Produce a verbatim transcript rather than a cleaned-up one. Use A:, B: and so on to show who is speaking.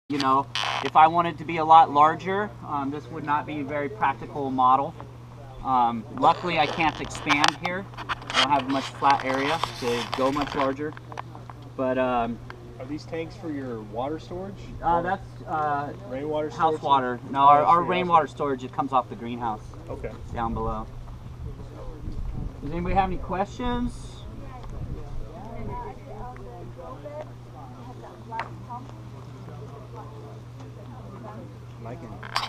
A: You know, if I wanted to be a lot larger, um, this would not be a very practical model. Um, luckily, I can't expand here. I don't have much flat area to go much larger. But um,
B: are these tanks for your water storage?
A: Uh, that's uh,
B: rainwater
A: storage? House water. No,
B: oh,
A: our, our rainwater storage, it comes off the greenhouse.
B: Okay.
A: Down below. Does anybody have any questions?
B: I can